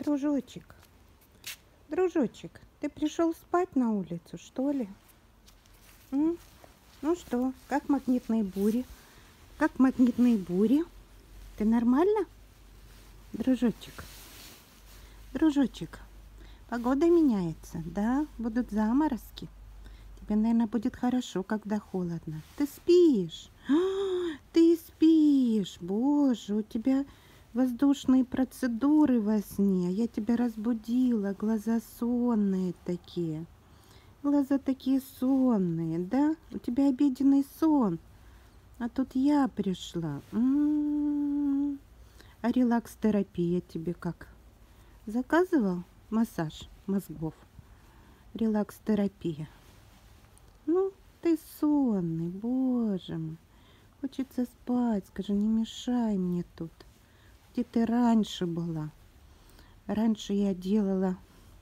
Дружочек, дружочек, ты пришел спать на улицу, что ли? Ну что, как магнитные бури? Как магнитные бури? Ты нормально? Дружочек, дружочек, погода меняется, да? Будут заморозки. Тебе, наверное, будет хорошо, когда холодно. Ты спишь? Ты спишь? Боже, у тебя воздушные процедуры во сне. Я тебя разбудила. Глаза сонные такие. Глаза такие сонные, да? У тебя обеденный сон. А тут я пришла. А релакс-терапия тебе как? Заказывал массаж мозгов? Релакс-терапия. Ну, ты сонный, боже мой. Хочется спать, скажи, не мешай мне тут. Где ты раньше была? Раньше я делала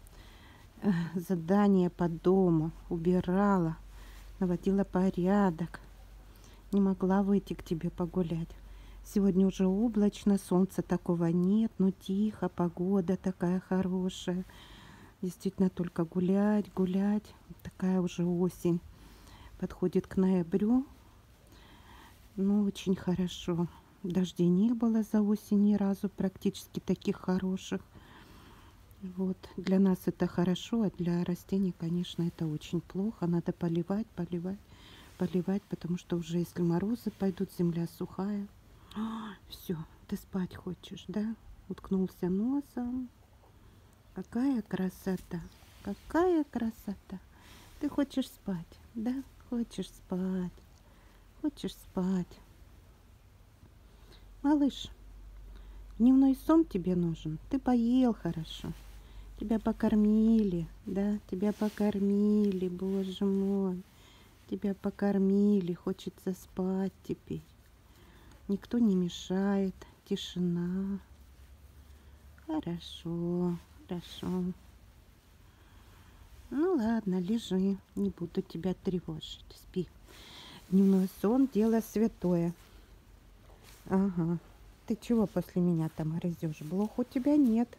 задания по дому, убирала, наводила порядок. Не могла выйти к тебе погулять. Сегодня уже облачно, солнца такого нет, но тихо, погода такая хорошая. Действительно, только гулять, гулять. Такая уже осень подходит к ноябрю. Ну, очень хорошо. Дождей не было за осень ни разу, практически таких хороших. Вот. Для нас это хорошо, а для растений, конечно, это очень плохо. Надо поливать, поливать, поливать, потому что уже если морозы пойдут, земля сухая. Все, ты спать хочешь, да? Уткнулся носом. Какая красота, какая красота. Ты хочешь спать, да? Хочешь спать, хочешь спать. Малыш, дневной сон тебе нужен. Ты поел хорошо. Тебя покормили, да? Тебя покормили, боже мой. Тебя покормили, хочется спать теперь. Никто не мешает, тишина. Хорошо, хорошо. Ну ладно, лежи, не буду тебя тревожить, спи. Дневной сон – дело святое. Ага, ты чего после меня там грызешь? Блох у тебя нет.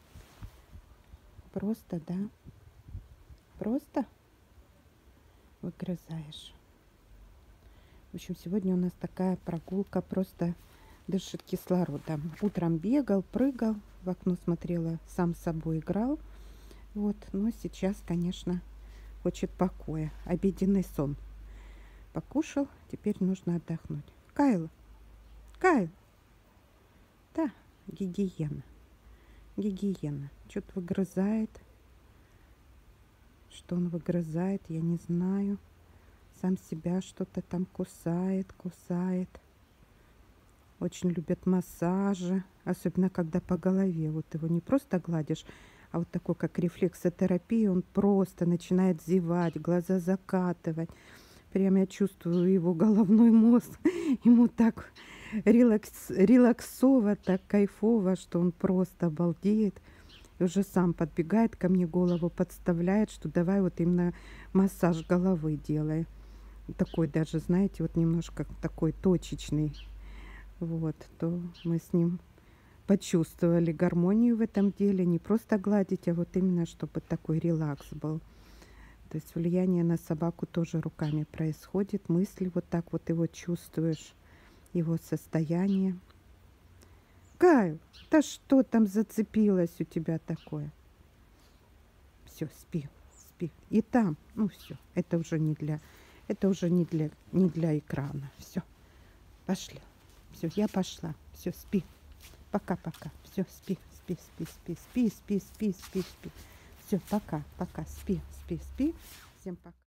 Просто, да? Просто выгрызаешь. В общем, сегодня у нас такая прогулка, просто дышит кислородом. Утром бегал, прыгал, в окно смотрела, сам с собой играл. Вот, но сейчас, конечно, хочет покоя. Обеденный сон. Покушал, теперь нужно отдохнуть. Кайл, Кайл. Да, гигиена. Гигиена. Что-то выгрызает. Что он выгрызает, я не знаю. Сам себя что-то там кусает, кусает. Очень любят массажи, особенно когда по голове. Вот его не просто гладишь, а вот такой, как рефлексотерапия, он просто начинает зевать, глаза закатывать. Прям я чувствую его головной мозг. Ему так релаксово, так кайфово, что он просто обалдеет. И уже сам подбегает ко мне, голову подставляет, что давай вот именно массаж головы делай. Такой даже, знаете, вот немножко такой точечный. Вот, то мы с ним почувствовали гармонию в этом деле. Не просто гладить, а вот именно, чтобы такой релакс был. То есть влияние на собаку тоже руками происходит. Мысли вот так вот его чувствуешь, его состояние. Кайл, да что там зацепилось у тебя такое? Все, спи, спи. И там, ну все, это уже не для экрана. Все, пошли. Все, я пошла. Все, спи. Пока-пока. Все, спи, спи, спи, спи, спи, спи, спи, спи, спи. Все, пока, пока. Спи, спи, спи. Всем пока.